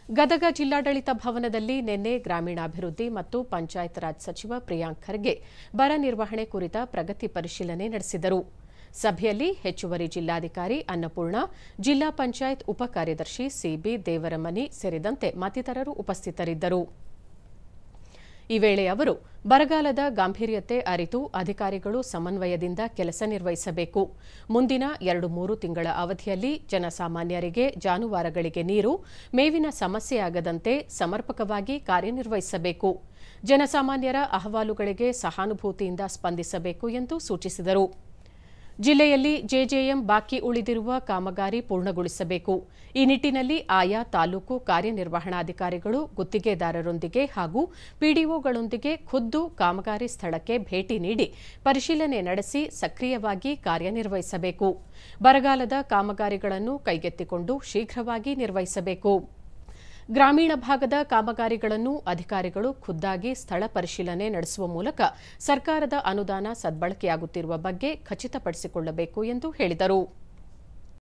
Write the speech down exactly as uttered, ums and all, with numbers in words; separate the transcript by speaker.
Speaker 1: ಗದಗ ಜಿಲ್ಲಾಡಳಿತ ಭವನದಲ್ಲಿ ನಿನ್ನೆ ಗ್ರಾಮೀಣಾಭಿವೃದ್ಧಿ ಮತ್ತು ಪಂಚಾಯತ್ ರಾಜ್ ಸಚಿವ ಪ್ರಿಯಾಂಕ್ ಖರ್ಗೆ ಬರ ನಿರ್ವಹಣೆ ಕುರಿತ ಪ್ರಗತಿ ಪರಿಶೀಲನೆ ನಡೆಸಿದರು. ಸಭೆಯಲ್ಲಿ ಹೆಚ್ಚುವರಿ ಜಿಲ್ಲಾಧಿಕಾರಿ ಅನ್ನಪೂರ್ಣ, ಜಿಲ್ಲಾ ಪಂಚಾಯತ್ ಉಪ ಕಾರ್ಯದರ್ಶಿ ಸಿಬಿ ದೇವರಮನಿ ಸೇರಿದಂತೆ ಮತ್ತಿತರರು ಉಪಸ್ಥಿತರಿದ್ದರು. ಈ ವೇಳೆ ಅವರು ಬರಗಾಲದ ಗಾಂಭೀರ್ಯತೆ ಅರಿತು ಅಧಿಕಾರಿಗಳು ಸಮನ್ವಯದಿಂದ ಕೆಲಸ ನಿರ್ವಹಿಸಬೇಕು. ಮುಂದಿನ ಎರಡು ಮೂರು ತಿಂಗಳ ಅವಧಿಯಲ್ಲಿ ಜನಸಾಮಾನ್ಯರಿಗೆ ಜಾನುವಾರುಗಳಿಗೆ ನೀರು, ಮೇವಿನ ಸಮಸ್ಯೆಯಾಗದಂತೆ ಸಮರ್ಪಕವಾಗಿ ಕಾರ್ಯನಿರ್ವಹಿಸಬೇಕು. ಜನಸಾಮಾನ್ಯರ ಅಹವಾಲುಗಳಿಗೆ ಸಹಾನುಭೂತಿಯಿಂದ ಸ್ಪಂದಿಸಬೇಕು ಎಂದು ಸೂಚಿಸಿದರು. ಜಿಲ್ಲೆಯಲ್ಲಿ ಜೆಜೆಎಂ ಬಾಕಿ ಉಳಿದಿರುವ ಕಾಮಗಾರಿ ಪೂರ್ಣಗೊಳಿಸಬೇಕು. ಈ ನಿಟ್ಟಿನಲ್ಲಿ ಆಯಾ ತಾಲೂಕು ಕಾರ್ಯನಿರ್ವಹಣಾಧಿಕಾರಿಗಳು ಗುತ್ತಿಗೆದಾರರೊಂದಿಗೆ ಹಾಗೂ ಪಿಡಿಒಗಳೊಂದಿಗೆ ಖುದ್ದು ಕಾಮಗಾರಿ ಸ್ಥಳಕ್ಕೆ ಭೇಟಿ ನೀಡಿ ಪರಿಶೀಲನೆ ನಡೆಸಿ ಸಕ್ರಿಯವಾಗಿ ಕಾರ್ಯನಿರ್ವಹಿಸಬೇಕು. ಬರಗಾಲದ ಕಾಮಗಾರಿಗಳನ್ನು ಕೈಗೆತ್ತಿಕೊಂಡು ಶೀಘ್ರವಾಗಿ ನಿರ್ವಹಿಸಬೇಕು. ಗ್ರಾಮೀಣ ಭಾಗದ ಕಾಮಗಾರಿಗಳನ್ನು ಅಧಿಕಾರಿಗಳು ಖುದ್ದಾಗಿ ಸ್ಥಳ ಪರಿಶೀಲನೆ ನಡೆಸುವ ಮೂಲಕ ಸರ್ಕಾರದ ಅನುದಾನ ಸದ್ಬಳಕೆಯಾಗುತ್ತಿರುವ ಬಗ್ಗೆ ಖಚಿತಪಡಿಸಿಕೊಳ್ಳಬೇಕು ಎಂದು ಹೇಳಿದರು.